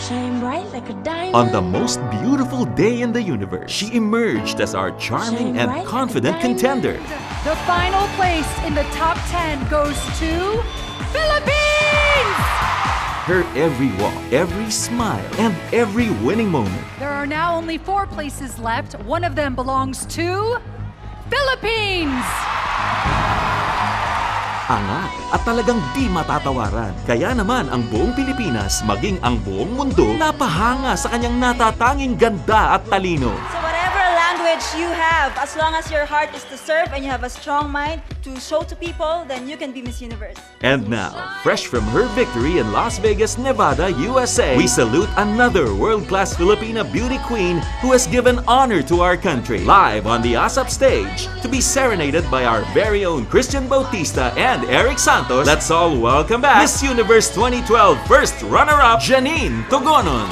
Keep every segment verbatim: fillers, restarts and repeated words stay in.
Shine bright like a diamond. On the most beautiful day in the universe, she emerged as our charming and confident contender. The final place in the top ten goes to Philippines! Her every walk, every smile, and every winning moment. There are now only four places left. One of them belongs to Philippines! Angat at talagang di matatawaran. Kaya naman ang buong Pilipinas, maging ang buong mundo, napahanga sa kanyang natatanging ganda at talino. So whatever language you have, as long as your heart is to serve and you have a strong mind to show to people, then you can be Miss Universe. And now, fresh from her victory in Las Vegas, Nevada, U S A, we salute another world-class Filipina beauty queen who has given honor to our country. Live on the ASAP stage, to be serenaded by our very own Christian Bautista and Eric Santos, let's all welcome back Miss Universe twenty twelve first runner-up, Janine Tugonon.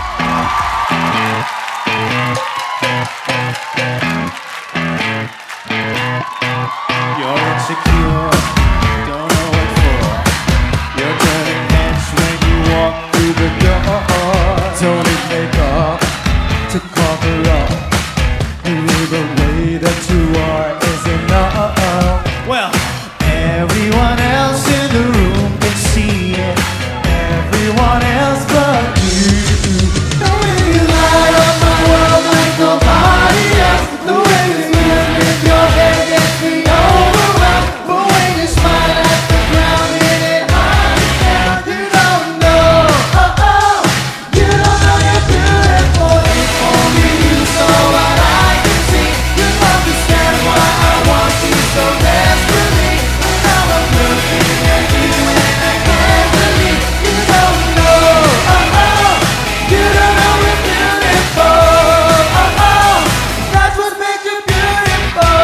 You're insecure, don't know what for. You're turning heads when you walk through the door. Don't need makeup to cover up. Maybe the way that you are is enough. Well, everyone else in the room can see it. Everyone else but you. The way you light up my world like nobody else. The way you lift your head gets me overwhelmed. But when you smile at the ground, it ain't hard to tell. You don't know, oh oh, you don't know you're beautiful. If only you saw what I can see, you'd understand why I want you so desperately. But now I'm looking at you and I can't believe you don't know, oh oh, you don't know you're beautiful, oh oh, that's what makes you beautiful.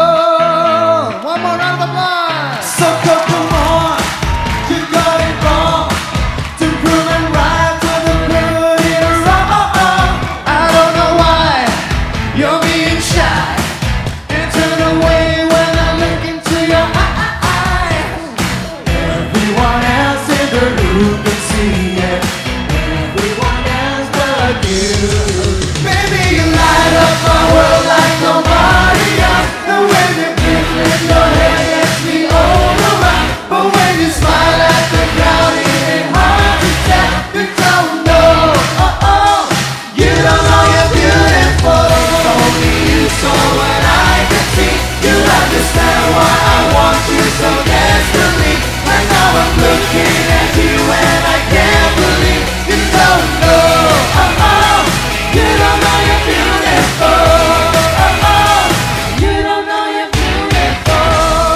One more round of applause. So come, come on, you got it wrong. To prove it right, to the prove it wrong. I don't know why you're being shy and turn away when I look into your eyes. Everyone else in the room can see it. Everyone else but you. Baby, you light up my world like nobody else. The way you lift your head gets me overwhelmed. But when you smile at the ground, it ain't hard to tell. You don't know, oh oh, you don't know you're beautiful. If only you saw what I could see, you'll understand why I want you so desperately. And now I'm looking at you and I can't believe you don't know, oh oh, you don't know you're beautiful, oh oh, you don't know you're beautiful.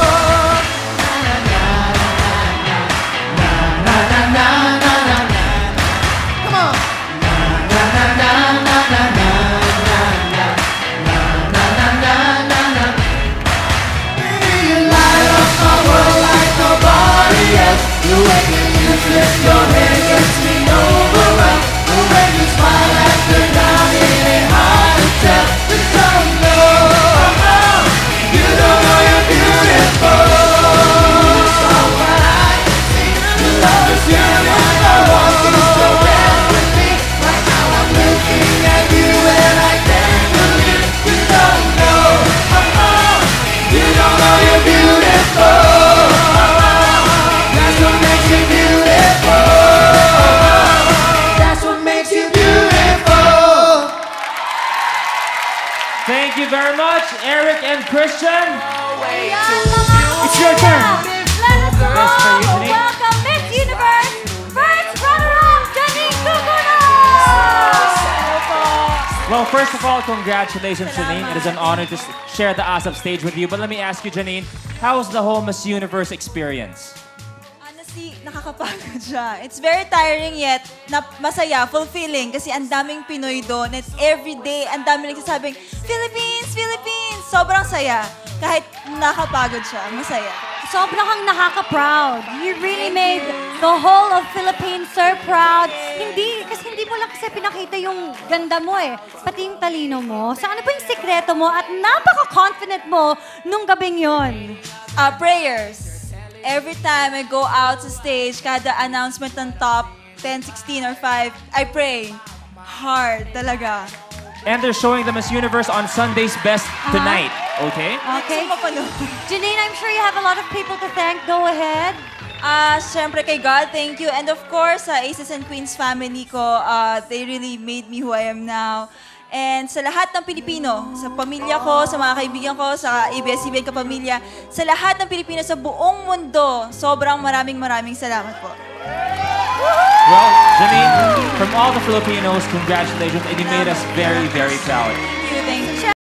Na na na na na na na na na. Come on. Na na na na na na na na na na na na na. Baby, you light up my world like nobody else. The way you lift your head gets me overwhelmed. The way you smile at the ground, it ain't hard to tell. You don't know, oh oh, you don't know you're beautiful. So what I can see, your love is beautiful. I want you so desperately. Right now I'm looking at you and I can't believe you don't know, oh oh, you don't know you're beautiful. That's what makes you beautiful. That's what makes you beautiful. Thank you very much, Eric and Christian. It's your turn. Best Let us for you, all Janine. welcome Miss Universe first runner-up, Janine Tugonon! Well, first of all, congratulations, Janine. It is an honor to s- share the ASAP stage with you. But let me ask you, Janine, how's the whole Miss Universe experience? Honestly, nakakapagod siya. It's very tiring yet na masaya, fulfilling kasi ang daming Pinoy doon. It's every day, ang daming nagsasabing, Philippines, Philippines! Sobrang saya. Kahit nakapagod siya, masaya. Sobrang kang nakaka-proud. You really made the whole of Philippines so proud. Hindi, kasi hindi mo lang kasi pinakita yung ganda mo eh. Pati yung talino mo. So ano ba yung sikreto mo at napaka-confident mo nung gabing yon? Uh, prayers. Every time I go out sa stage, kada announcement ng top, ten, sixteen, or five, I pray hard talaga. And they're showing the Miss Universe on Sunday's Best tonight, okay? Okay. Gusto mo mapanood? Janine, I'm sure you have a lot of people to thank. Go ahead. Ah, syempre kay God, thank you. And of course, sa Aces and Queens family ko, ah, they really made me who I am now. And sa lahat ng Pilipino, sa pamilya ko, sa mga kaibigan ko, sa A B S C B N kapamilya, sa lahat ng Pilipino sa buong mundo, sobrang maraming maraming salamat po. Well, Janine, from all the Filipinos, congratulations, and you made us very, very proud.